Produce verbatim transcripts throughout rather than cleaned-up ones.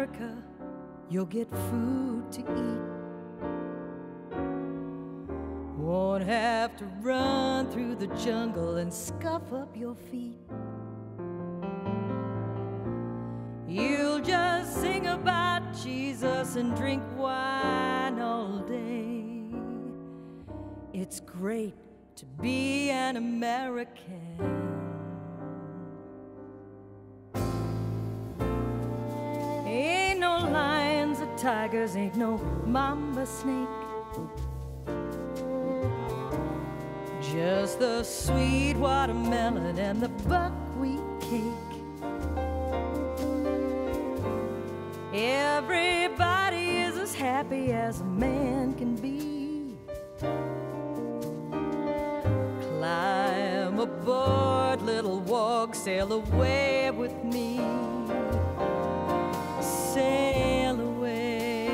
America, you'll get food to eat. Won't have to run through the jungle and scuff up your feet. You'll just sing about Jesus and drink wine all day. It's great to be an American. Ain't no lions or tigers, ain't no mamba snake. Just the sweet watermelon and the buckwheat cake. Everybody is as happy as a man can be. Climb aboard, little wog, sail away with me. Sail away,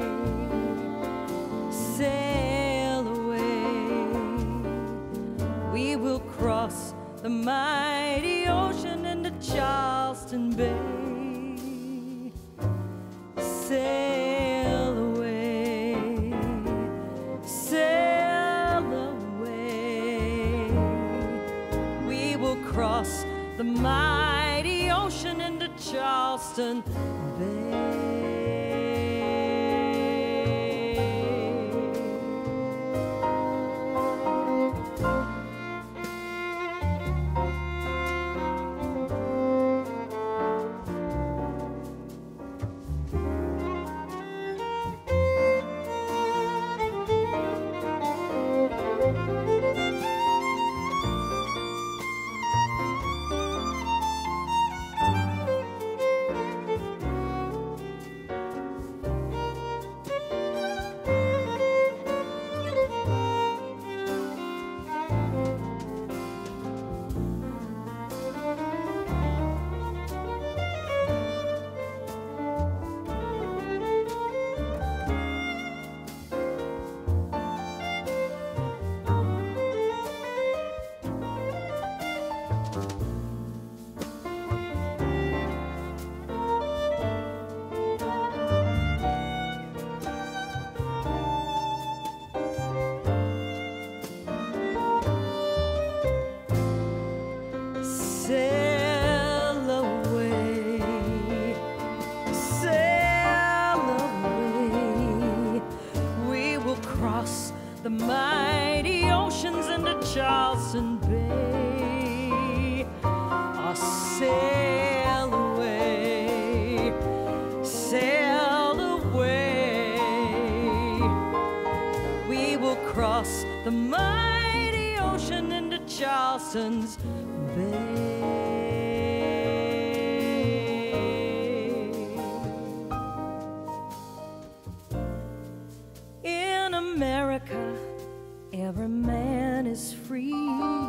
sail away. We will cross the mighty ocean into Charleston Bay. Sail away, sail away. We will cross the mighty ocean into Charleston Bay. Sail away, sail away. We will cross the mighty oceans into Charleston Bay. Oh, sail away, sail away. We will cross the mighty ocean into Charleston's Bay. In America, every man is free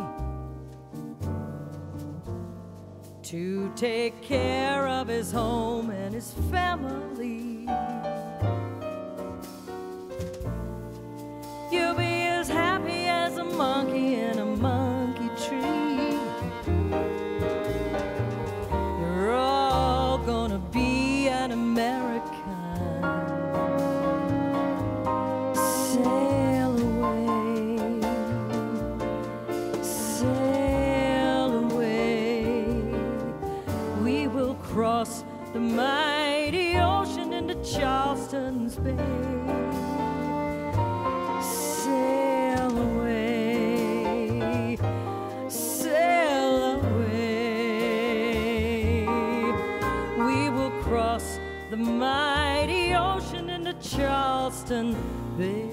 to take care of his home and his family. You'll be as happy as a monkey in a monkey tree. You're all gonna be an American. Sail away, sail away. We will cross the mighty ocean into Charleston's Bay. Sail away, sail away. We will cross the mighty ocean into Charleston Bay.